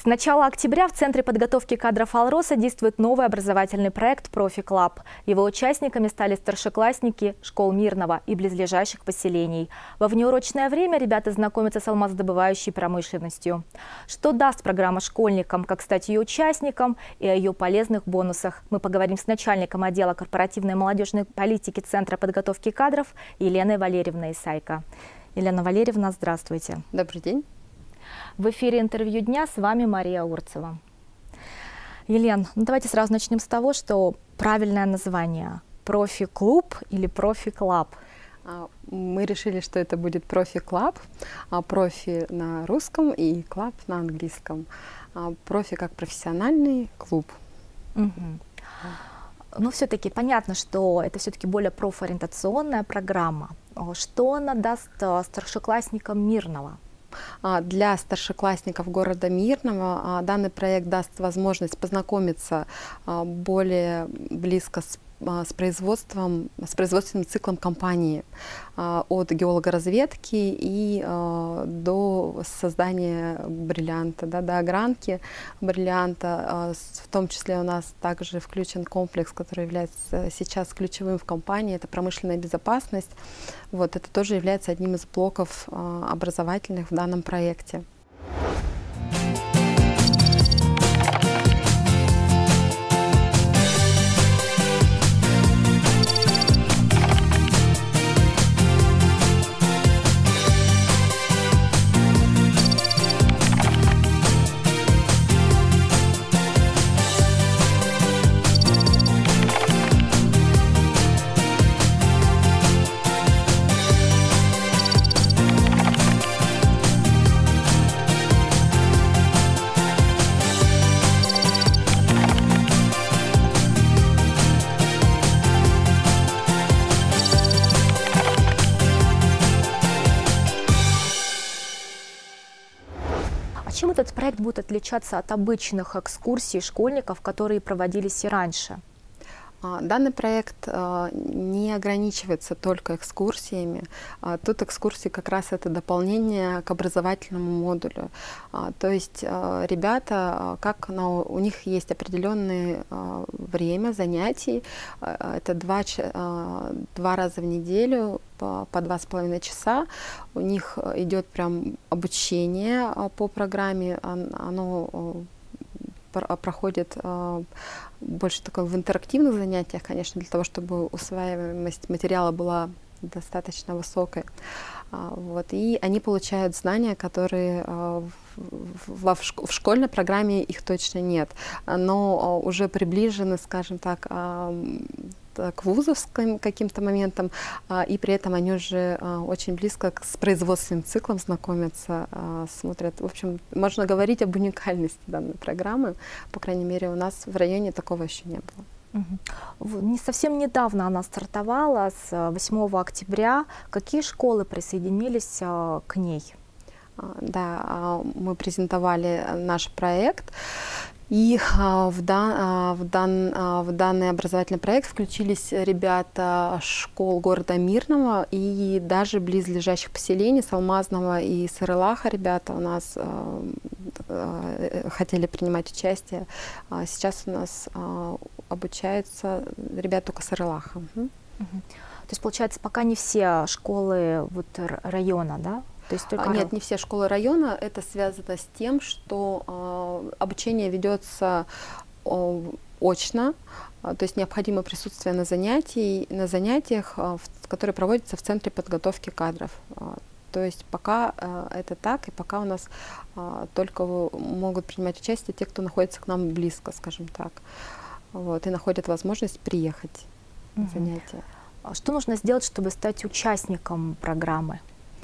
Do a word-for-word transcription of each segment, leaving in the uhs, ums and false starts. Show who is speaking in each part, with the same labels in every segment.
Speaker 1: С начала октября в Центре подготовки кадров Алроса действует новый образовательный проект «Профи Клаб». Его участниками стали старшеклассники школ Мирного и близлежащих поселений. Во внеурочное время ребята знакомятся с алмазодобывающей промышленностью. Что даст программа школьникам, как стать ее участником и о ее полезных бонусах, мы поговорим с начальником отдела корпоративной и молодежной политики Центра подготовки кадров Еленой Валерьевной Исайко. Елена Валерьевна, здравствуйте.
Speaker 2: Добрый день.
Speaker 1: В эфире «Интервью дня», с вами Мария Урцева. Елена, ну давайте сразу начнем с того, что правильное название – профи-клуб или профи-клаб?
Speaker 2: Мы решили, что это будет профи-клаб, профи на русском и клаб на английском. Профи как профессиональный клуб.
Speaker 1: Угу. Но все-таки понятно, что это все-таки более профориентационная программа. Что она даст старшеклассникам Мирного?
Speaker 2: Для старшеклассников города Мирного данный проект даст возможность познакомиться более близко с, с производством, с производственным циклом компании, от геологоразведки и до создания бриллианта, да, до огранки бриллианта. В том числе у нас также включен комплекс, который является сейчас ключевым в компании, это промышленная безопасность. Вот, это тоже является одним из блоков образовательных в данном проекте.
Speaker 1: Чем этот проект будет отличаться от обычных экскурсий школьников, которые проводились и раньше?
Speaker 2: Данный проект не ограничивается только экскурсиями. Тут экскурсии как раз это дополнение к образовательному модулю. То есть ребята, как на, у них есть определенное время занятий, это два, два раза в неделю по, по два с половиной часа. У них идет прям обучение по программе, оно проходит э, больше такой в интерактивных занятиях, конечно, для того, чтобы усваиваемость материала была достаточно высокой. А, вот, и они получают знания, которые э, в, в, в школьной программе их точно нет, но э, уже приближены, скажем так, э, к вузовским каким-то моментам, а, и при этом они уже а, очень близко к, с производственным циклом знакомятся, а, смотрят. В общем, можно говорить об уникальности данной программы. По крайней мере, у нас в районе такого еще не было.
Speaker 1: Угу. Не совсем недавно она стартовала, с восьмого октября. Какие школы присоединились а, к ней?
Speaker 2: А, да, а, мы презентовали наш проект. И а, в, дан, а, в, дан, а, в данный образовательный проект включились ребята школ города Мирного и даже близлежащих поселений, с Алмазного и с Ырылаха ребята у нас а, а, хотели принимать участие. А сейчас у нас а, обучаются ребята только с Ырылаха. Угу.
Speaker 1: Угу. То есть, получается, пока не все школы вот, района, да? То есть только...
Speaker 2: Нет, не все школы района. Это связано с тем, что э, обучение ведется э, очно, э, то есть необходимо присутствие на, занятий, на занятиях, э, в, которые проводятся в Центре подготовки кадров. Э, то есть пока э, это так, и пока у нас э, только могут принимать участие те, кто находится к нам близко, скажем так, вот, и находят возможность приехать на
Speaker 1: угу.
Speaker 2: занятия.
Speaker 1: Что нужно сделать, чтобы стать участником программы?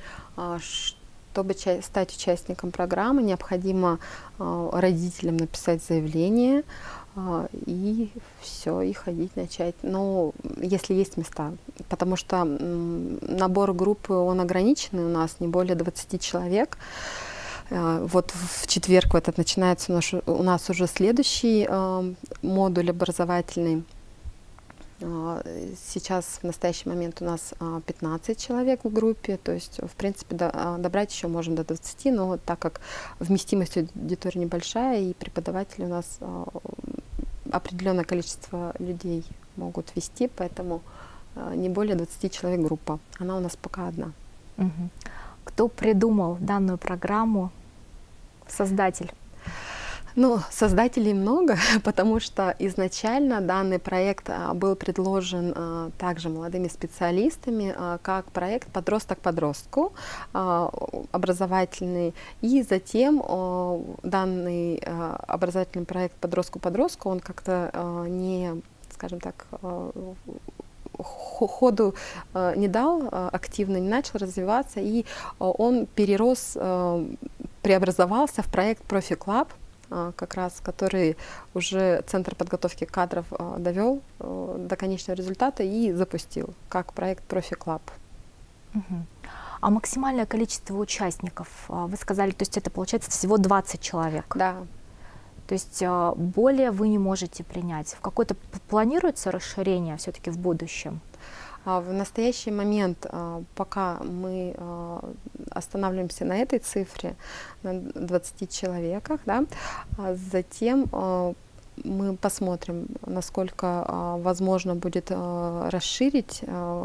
Speaker 2: Чтобы стать участником программы, необходимо э, родителям написать заявление э, и все, и ходить начать. Но если есть места, потому что э, набор группы, он ограниченный у нас, не более двадцати человек. Э, вот в четверг в этот начинается наш, у нас уже следующий э, модуль образовательный. Сейчас в настоящий момент у нас пятнадцать человек в группе, то есть, в принципе, добрать еще можем до двадцати, но так как вместимость аудитории небольшая, и преподаватели у нас определенное количество людей могут вести, поэтому не более двадцати человек группа. Она у нас пока одна.
Speaker 1: Угу. Кто придумал данную программу? Создатель?
Speaker 2: Ну, создателей много, потому что изначально данный проект а, был предложен а, также молодыми специалистами а, как проект «Подросток-подростку» а, образовательный. И затем а, данный а, образовательный проект «Подростку-подростку» он как-то а, не, скажем так, а, ходу а, не дал, а, активно не начал развиваться, и а, он перерос, а, преобразовался в проект «Профи-клаб», как раз, который уже Центр подготовки кадров э, довел э, до конечного результата и запустил, как проект «Профи-клаб».
Speaker 1: Угу. А максимальное количество участников, вы сказали, то есть это получается всего двадцать человек?
Speaker 2: Да.
Speaker 1: То есть э, более вы не можете принять. В какое-то планируется расширение все-таки в будущем?
Speaker 2: В настоящий момент, пока мы останавливаемся на этой цифре, на двадцати человеках, да, затем мы посмотрим, насколько возможно будет расширить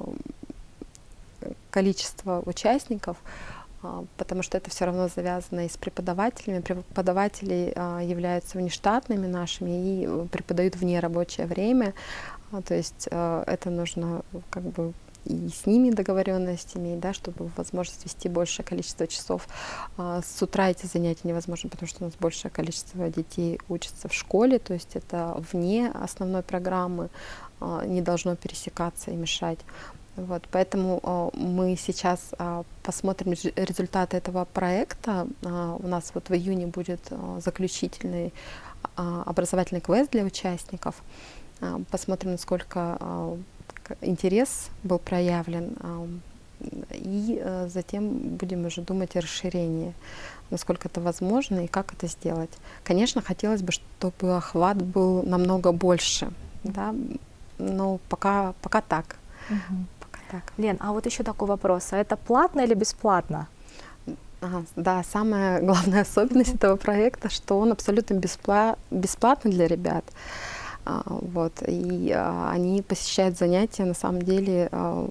Speaker 2: количество участников, потому что это все равно завязано и с преподавателями. Преподаватели являются внештатными нашими и преподают в нерабочее время. То есть это нужно как бы и с ними договоренность иметь, да, чтобы возможность вести большее количество часов. С утра эти занятия невозможно, потому что у нас большее количество детей учатся в школе, то есть это вне основной программы, не должно пересекаться и мешать. Вот, поэтому э, мы сейчас э, посмотрим результаты этого проекта. Э, у нас вот в июне будет э, заключительный э, образовательный квест для участников. Э, посмотрим, насколько э, интерес был проявлен. Э, и э, затем будем уже думать о расширении, насколько это возможно и как это сделать. Конечно, хотелось бы, чтобы охват был намного больше, да? Но пока, пока так.
Speaker 1: Угу. Так. Лен, а вот еще такой вопрос. А это платно или бесплатно?
Speaker 2: Ага, да, самая главная особенность этого проекта, что он абсолютно беспла бесплатный для ребят. А, вот, и а, они посещают занятия, на самом деле, а,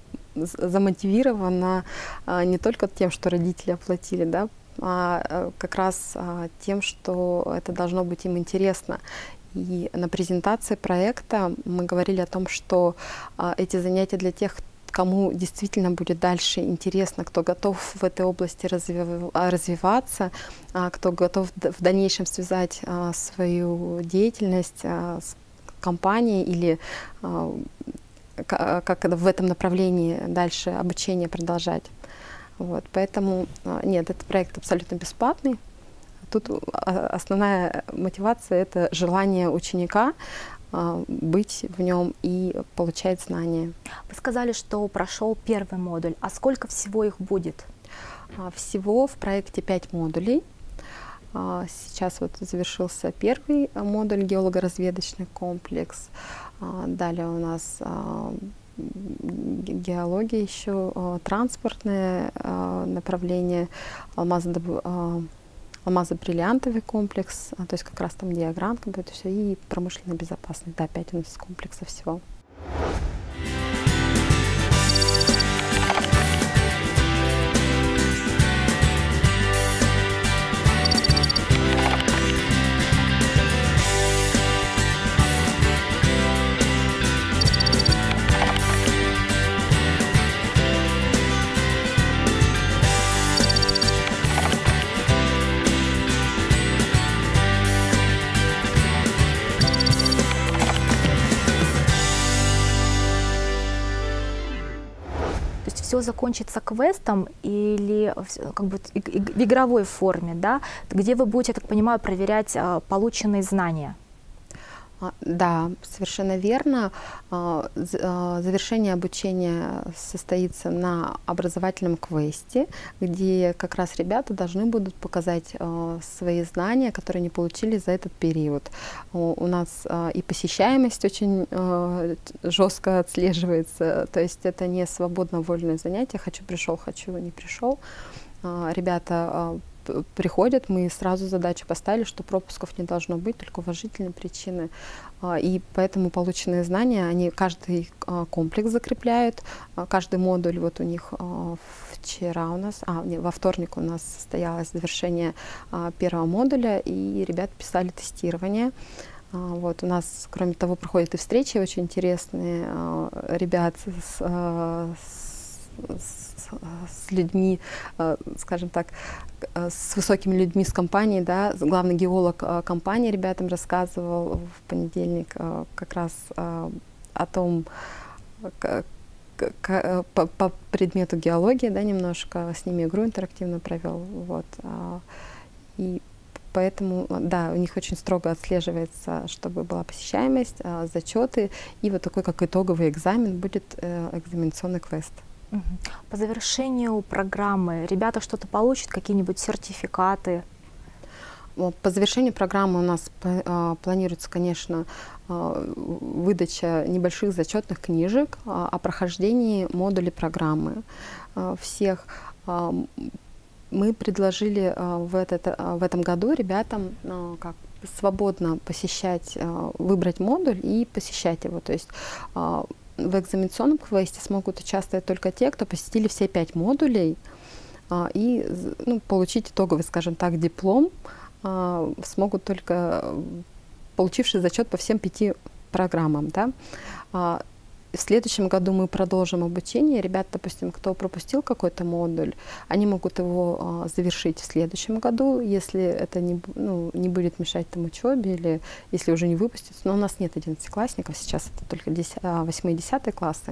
Speaker 2: замотивированы а, не только тем, что родители оплатили, да, а, а как раз а, тем, что это должно быть им интересно. И на презентации проекта мы говорили о том, что а, эти занятия для тех, кому действительно будет дальше интересно, кто готов в этой области развив, развиваться, а, кто готов в дальнейшем связать а, свою деятельность а, с компанией или а, как в этом направлении дальше обучение продолжать. Вот, поэтому а, нет, этот проект абсолютно бесплатный. Тут основная мотивация — это желание ученика быть в нем и получать знания.
Speaker 1: Вы сказали, что прошел первый модуль. А сколько всего их будет?
Speaker 2: Всего в проекте пять модулей. Сейчас вот завершился первый модуль — геолого-разведочный комплекс. Далее у нас геология еще, транспортное направление, алмазодобывание, алмазо-бриллиантовый комплекс, а, то есть как раз там диаграмма будет все, и промышленная безопасность. Да, пять у нас комплексов всего.
Speaker 1: Все закончится квестом или как бы в игровой форме, да, где вы будете, я так понимаю, проверять а, полученные знания?
Speaker 2: А, Да, совершенно верно. А, з- а, Завершение обучения состоится на образовательном квесте, где как раз ребята должны будут показать а, свои знания, которые они получили за этот период. У у нас а, и посещаемость очень а, т- жестко отслеживается, то есть это не свободно вольное занятие, хочу пришел, хочу не пришел. А, Ребята а, п- приходят, мы сразу задачу поставили, что пропусков не должно быть, только уважительные причины. А, И поэтому полученные знания, они каждый а, комплекс закрепляют, а, каждый модуль. Вот у них а, вчера у нас, а, не, во вторник у нас состоялось завершение а, первого модуля, и ребята писали тестирование. А, Вот у нас, кроме того, проходят и встречи очень интересные а, ребят с, а, с- с- с людьми, а, скажем так, э, с высокими людьми с компании, да, с- главный геолог а, компании ребятам рассказывал в понедельник а, как раз а, о том, к- к- к- по, по предмету геологии, да, немножко с ними игру интерактивно провел, вот, а, и поэтому, да, у них очень строго отслеживается, чтобы была посещаемость, а, зачеты, и вот такой, как итоговый экзамен, будет э, экзаменационный квест.
Speaker 1: Мгм. По завершению программы ребята что-то получат, какие-нибудь сертификаты?
Speaker 2: Вот, по завершению программы у нас п- а, планируется, конечно, а, выдача небольших зачетных книжек а, о прохождении модулей программы а, всех. А, м, Мы предложили а, в, этот, а, в этом году ребятам а, как свободно посещать, а, выбрать модуль и посещать его. То есть а, в экзаменационном квесте смогут участвовать только те, кто посетили все пять модулей, а, и з- ну, получить итоговый, скажем так, диплом а, смогут только э, получившие зачет по всем пяти программам. Да? А, В следующем году мы продолжим обучение. Ребят, допустим, кто пропустил какой-то модуль, они могут его а, завершить в следующем году, если это не, бу- ну, не будет мешать там учебе или если уже не выпустится. Но у нас нет одиннадцатиклассников, сейчас это только восьмые и десятые классы.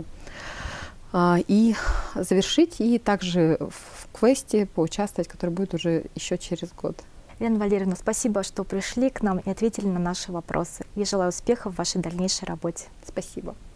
Speaker 2: А, И завершить, и также в квесте поучаствовать, который будет уже еще через год.
Speaker 1: Елена Валерьевна, спасибо, что пришли к нам и ответили на наши вопросы. Я желаю успехов в вашей дальнейшей работе.
Speaker 2: Спасибо.